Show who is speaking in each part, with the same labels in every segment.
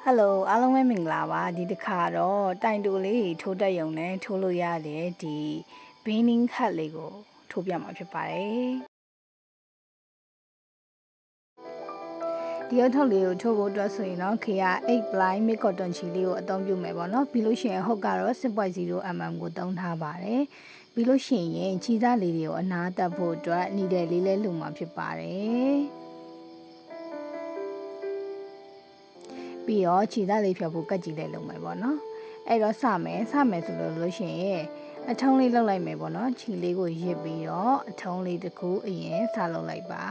Speaker 1: ฮัลโหลအားလုံးပဲမင်္ဂလာပါဒီတစ်ခါတော့တိုင်တိုလေးထိုးတက်ရုံနဲ့ထိုးလို့ရတဲ့ဒီ beanie hat လေးကိုထိုးပြမှာဖြစ်ပါတယ်ဒီအထုပ်လေးကိုထိုးဖို့အတွက်ဆိုရင်တော့ခေက8 ply mid cotton ချီလေးကိုအသုံးပြုမယ်ပေါ့နော်ပြီးလို့ရှိရင်ဟုတ်ကတော့ 6.0 mm ကိုသုံးထားပါတယ်ပြီးလို့ရှိရင်ခြေသားလေးတွေကိုအနားတက်ဖို့အတွက်နီတဲ့လေးလဲလှူမှာဖြစ်ပါတယ်ပြီးတော့ခြေသားလေးဖြောက်ဖို့ကတ်ကြည့်လိုက်လုပ်မယ်ပေါ့နော်အဲ့တော့စမယ်ဆိုလို့ရှိရင်အထုံးလေးလောက်လိုက်မယ်ပေါ့နော်ခြေလေးကိုရစ်ပြီးတော့အထုံးလေးတစ်ခုအရင်စလုပ်လိုက်ပါ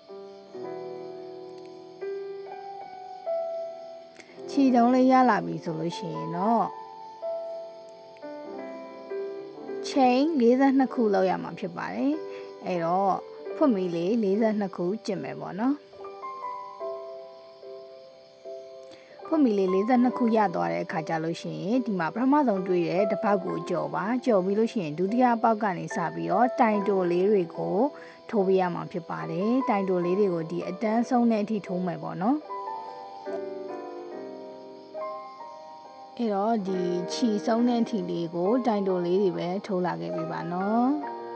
Speaker 1: ခြေတုံးလေးရလာပြီဆိုလို့ရှိရင်တော့chain 42ခုလောက်ရမှာဖြစ်ပါတယ်အဲ့တော့ဖွင့်မီလေး42ခုကျင့်မယ်ပေါ့နော်ဖွင့်မီလေး42ခုရသွားတဲ့အခါကျလို့ရှိရင်ဒီမှာပထမဆုံးတွေ့တဲ့တစ်ပေါက်ကိုကြော်ပါကြော်ပြီးလို့ရှိရင်ဒုတိယပေါက်ကနေစပြီးတော့တိုင်တိုလေးတွေကိုထိုးပေးရမှာဖြစ်ပါတယ်တိုင်တိုလေးတွေကိုဒီအတန်းဆုံးတဲ့အထိထိုးမယ်ပေါ့နော်အဲ့တော့ဒီခြီဆုံးတဲ့အထိလေးကိုတိုင်တိုလေးတွေပဲထိုးလာခဲ့ပြီပါနော်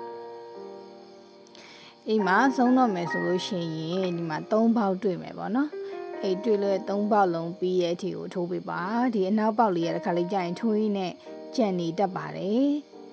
Speaker 1: အိမ်မှာဆုံးတော့မယ်ဆိုလို့ရှိရင်ဒီမှာ3ပေါက်တွေ့မယ်ပေါ့နော်အဲ့တွေ့လို့3ပေါက်လုံးပြီးရဲ့အထိကိုထိုးပေးပါဒီအနောက်ပေါက်လေးရတဲ့ခါလေးကြာရင်ထိုးရင်းနဲ့ကြံနေတတ်ပါတယ်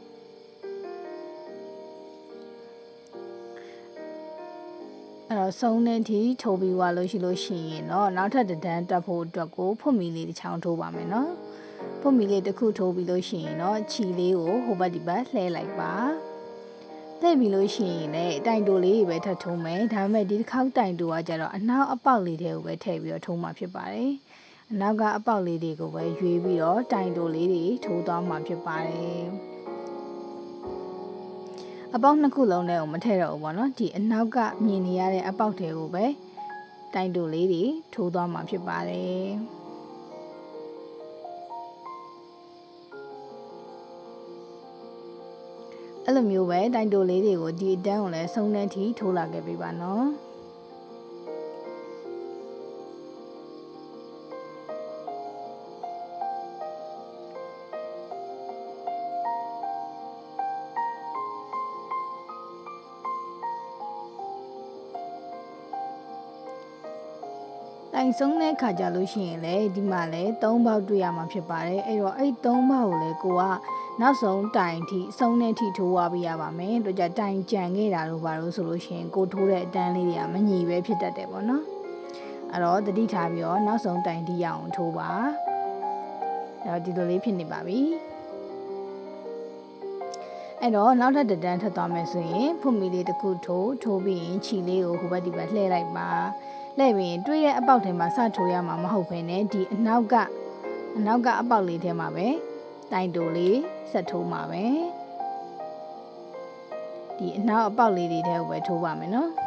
Speaker 1: အဲ့တော့ဆုံးတဲ့အထိထိုးပြီးသွားလို့ရှိရင်တော့နောက်ထပ်တစ်တန်းတက်ဖို့အတွက်ကိုဖွင့်မီလေးတစ်ချောင်းထိုးပါမယ်နော်ဖွင့်မီလေးတစ်ခုထိုးပြီးလို့ရှိရင်တော့ခြီလေးကိုဟိုဘက်ဒီဘက်လှဲလိုက်ပါလှည့်ပြီးလို့ရှိရင်လည်းတိုင်တိုလေးတွေပဲထပ်ထုံးမယ်ဒါပေမဲ့ဒီတစ်ခေါက်တိုင်တိုကကြတော့အနောက်အပေါက်လေးတွေကိုပဲထည့်ပြီးတော့ထုံးမှာဖြစ်ပါတယ်အနောက်ကအပေါက်လေးတွေကိုပဲရွေးပြီးတော့တိုင်တိုလေးတွေထိုးသွားမှာဖြစ်ပါတယ်အပေါက်နှစ်ခုလုံးနဲ့ကိုမထည့်တော့ဘူးပေါ့နော်ဒီအနောက်ကမြင်နေရတဲ့အပေါက်တွေကိုပဲတိုင်တိုလေးတွေထိုးသွားမှာဖြစ်ပါတယ်အဲ့လိုမျိုးပဲတိုင်တိုလေးတွေကိုဒီအတန်းကိုလည်းဆုံးတဲ့အထိထိုးလာခဲ့ပြီပါနော်တိုင်ဆုံးတဲ့ခါကြလို့ရှိရင်လည်းဒီမှာလည်း3ပေါက်တွေ့ရမှာဖြစ်ပါတယ်အဲ့တော့အဲ့3ပေါက်ကိုလည်းကိုကနောက်ဆုံးတိုင်ထိဆုံးတဲ့ထိထိုးသွားပြရပါမယ်တို့ကြတိုင်ကြံခဲ့တာတို့ဘာလို့ဆိုလို့ရှိရင်ကိုထိုးတဲ့အတန်းလေးတွေကမညီပဲဖြစ်တတ်တယ်ပေါ့နော်အဲ့တော့တတိထားပြီးတော့နောက်ဆုံးတိုင်ထိရအောင်ထိုးပါအဲ့တော့ဒီလိုလေးဖြစ်နေပါပြီအဲ့တော့နောက်ထပ်တန်းထပ်သွားမယ်ဆိုရင်ဖွင့်မီလေးတစ်ခုထိုးပြီးရင်ခြီလေးကိုဟိုဘက်ဒီဘက်လှည့်လိုက်ပါလှည့်ပြီးရင်တွေ့တဲ့အပေါက်ထဲမှာစထိုးရမှာမဟုတ်ဘဲနဲ့ဒီအနောက်ကအပေါက်လေးထဲမှာပဲတိုင်တိုလေးဆက်ထိုးမှာပဲဒီအနောက်အပေါက်လေးတွေထဲကိုပဲထိုးပါမယ်နော်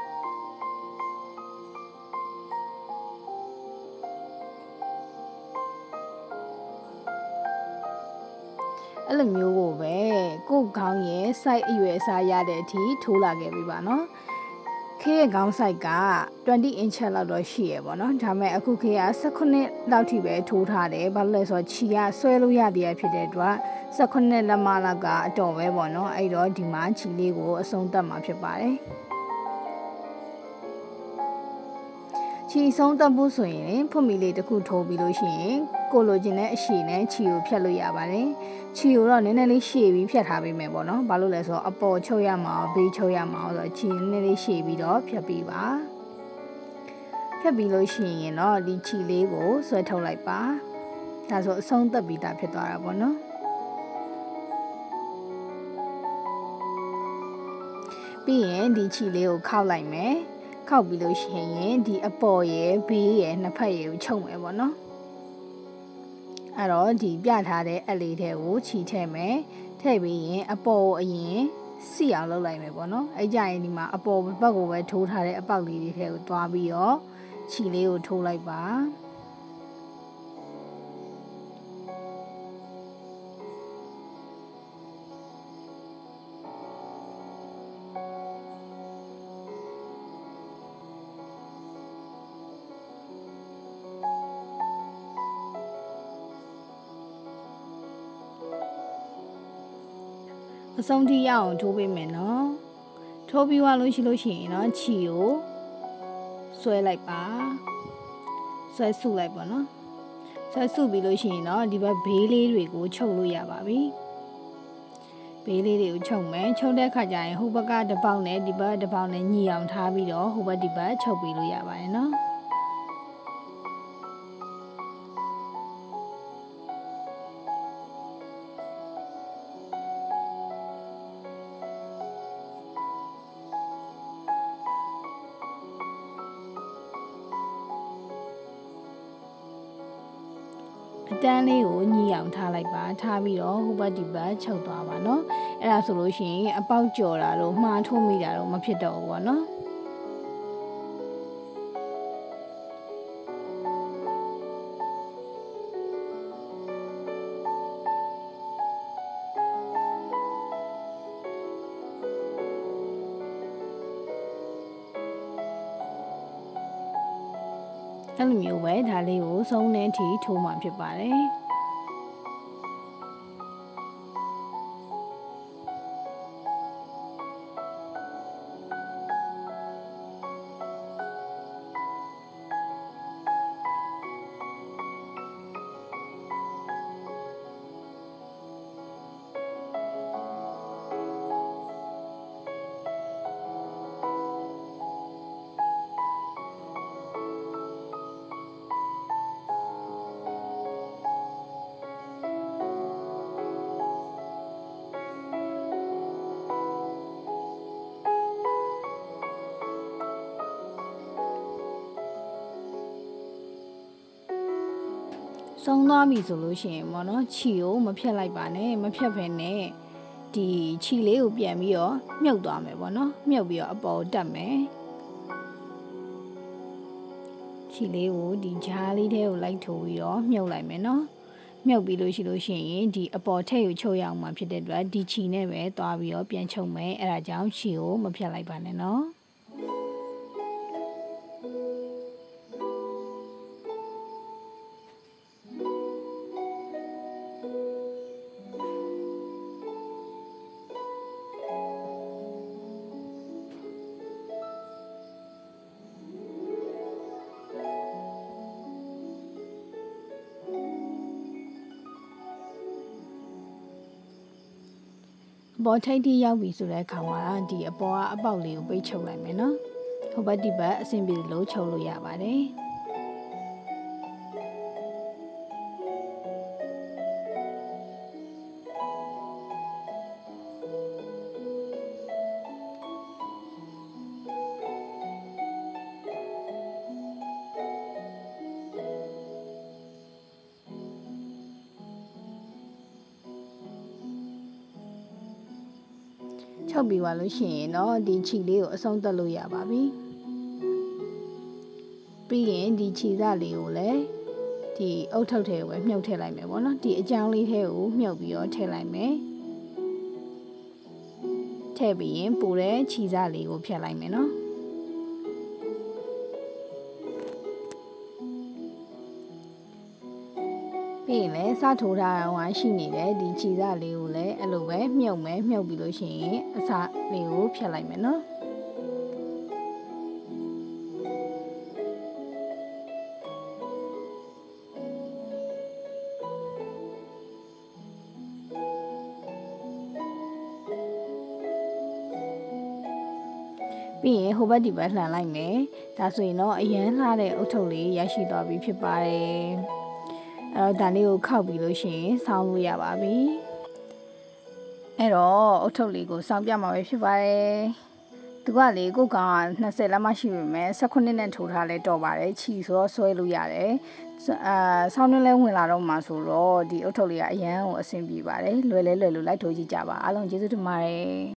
Speaker 1: အဲ့လိုမျိုးကိုပဲကို့ခေါင်းရဲ့ site အရွယ်အစားရတဲ့အထိထိုးလာခဲ့ပြီပါနော်ခေရဲ့ခေါင်း site က20 inch လောက်တော့ရှိရပေါ့နော်ဒါပေမဲ့အခုခေက18လောက်ထိပဲထိုးထားတယ်ဘာလို့လဲဆိုတော့ခြီကဆွဲလို့ရသေးရဖြစ်တဲ့အတွက်18လက်မလောက်ကအတော်ပဲပေါ့နော်အဲ့တော့ဒီမှာခြီလေးကိုအဆုံးသတ်မှာဖြစ်ပါတယ်ခြီဆုံးသတ်ဖို့ဆိုရင်ဖွင့်မီလေးတစ်ခုထိုးပြီးလို့ရှိရင်ကိုလိုချင်တဲ့အရှည်နဲ့ခြီကိုဖြတ်လို့ရပါတယ်ခြီကိုတော့နည်းနည်းလေးရှည်ပြီးဖြတ်ထားပေးမယ်ပေါ့နော်ဘာလို့လဲဆိုတော့အပေါ်ချုပ်ရမှာဘေးချုပ်ရမှာဆိုတော့ခြီနည်းနည်းလေးရှည်ပြီးတော့ဖြတ်ပေးပါဖြတ်ပြီးလို့ရှိရင်တော့ဒီခြီလေးကိုဆွဲထုတ်လိုက်ပါဒါဆိုအဆုံးသတ်ပြီးသားဖြစ်သွားတာပေါ့နော်ပြီးရင်ဒီခြီလေးကိုခောက်လိုက်မယ်ခောက်ပြီးလို့ရှိရင်ဒီအပေါ်ရယ်ဘေးရယ်နှစ်ဖက်ရယ်ကိုချုပ်မယ်ပေါ့နော်အဲ့တော့ဒီပြထားတဲ့အလေးတွေကိုခြီထည့်မယ်ထည့်ပြီးရင်အပေါ်ကိုအရင်စီအောင်လုပ်လိုက်မယ်ပေါ့နော်အဲ့ကြရင်ဒီမှာအပေါ်ဘက်ကိုပဲထိုးထားတဲ့အပေါက်လေးတွေထဲကိုတွားပြီးတော့ခြီလေးကိုထိုးလိုက်ပါအဆုံးထိရအောင်ထိုးပေးမယ်နော်ထိုးပြီးသွားလို့ရှိရင်နော်ခြေကိုဆွဲလိုက်ပါဆွဲစုလိုက်ပါနော်ဆွဲစုပြီးလို့ရှိရင်နော်ဒီဘက်ဘေးလေးတွေကိုချုပ်လို့ရပါပြီဘေးလေးတွေကိုချုပ်မယ်ချုပ်တဲ့အခါကျရင်ဟိုဘက်ကတစ်ပေါက်နဲ့ဒီဘက်တစ်ပေါက်နဲ့ညီအောင်ထားပြီးတော့ဟိုဘက်ဒီဘက်ချုပ်ပြီးလို့ရပါတယ်နော်အတန်းလေးကိုညီအောင်ထားလိုက်ပါထားပြီးတော့ဟိုဘက်ဒီဘက်ချုပ်သွားပါနော်အဲ့ဒါဆိုလို့ရှိရင်အပေါက်ကျော်တာတော့မှားထိုးမိတာတော့မဖြစ်တော့ဘူးပေါ့နော်အဲ့လိုမျိုးပဲဒါလေးကိုစုံတဲ့အထိထိုးမှဖြစ်ပါတယ်ဆုံးသွားပြီဆိုလို့ရှိရင်ပေါ့နော်ခြီကိုမဖြတ်လိုက်ပါနဲ့မဖြတ်ဖ ೇನೆ ဒီခြီလေးကိုပြန်ပြီးတော့မြုပ်သွားမယ်ပေါ့နော်မြုပ်ပြီးတော့အပေါ်တက်မယ်ခြီလေးကိုဒီဂျားလေးထဲကိုလိုက်ထိုးပြီးတော့မြုပ်လိုက်မယ်နော်မြုပ်ပြီးလို့ရှိရင်ဒီအပေါ်ထက်ကိုချုပ်ရအောင်မှာဖြစ်တဲ့အတွက်ဒီခြီနဲ့ပဲသွားပြီးတော့ပြန်ချုပ်မယ်အဲ့ဒါကြောင့်ခြီကိုမဖြတ်လိုက်ပါနဲ့နော်အပေါ်ထိပ်ထိရောက်ပြီဆိုတဲ့အခါမှာဒီအပေါ်ကအပေါက်လေးကိုပိတ်ချုပ်လိုက်မယ်နော်ဟိုဘက်ဒီဘက်အဆင်ပြေလို့ချုပ်လို့ရပါတယ်ချုပ်ပြီးသွားလို့ရှိရင်တော့ဒီခြီလေးကိုအဆုံးသတ်လို့ရပါပြီပြီးရင်ဒီခြီစလေးကိုလည်းဒီအုတ်ထုပ်ထဲကိုပဲမြုပ်ထည့်လိုက်မယ်ပေါ့နော်ဒီအကြောင်းလေးထဲကိုမြုပ်ပြီးတော့ထည့်လိုက်မယ်ထည့်ပြီးရင်ပိုတဲ့ခြီစလေးကိုဖြတ်လိုက်မယ်နော်ပြီးရင်လည်းစထိုးထားအောင်ရှိနေတဲ့ဒီခြီစလေးကိုလည်းအဲ့လိုပဲမြုပ်မယ်မြုပ်ပြီးလို့ရှိရင်အစလေးကိုဖြတ်လိုက်မယ်နော်ပြီးရင်ဟိုဘက်ဒီဘက်လှန်လိုက်မယ်ဒါဆိုရင်တော့အရန်လှတဲ့အုတ်ထုပ်လေးရရှိသွားပြီဖြစ်ပါတယ်အဲ့တော့ဒါလေးကိုခောက်ပြီးလို့ရှိရင်ဆောင်းလို့ရပါပြီအဲ့တော့အုတ်ထုပ်လေးကိုဆောင်းပြမှာပဲဖြစ်ပါတယ်သူကလေကိုကောင်က20လက်မှရှိပြီမဲ့18နဲ့ထိုးထားလဲတော့ပါတယ်ခြီဆိုတော့ဆွဲလို့ရတယ်ဆောင်းနှင်းလဲဝင်လာတော့မှဆိုတော့ဒီအုတ်ထုပ်လေးကအရန်ကိုအဆင်ပြေပါတယ်လွယ်လဲလွယ်လို့လိုက်ထိုးကြည့်ကြပါအားလုံးကျေးဇူးတင်ပါတယ်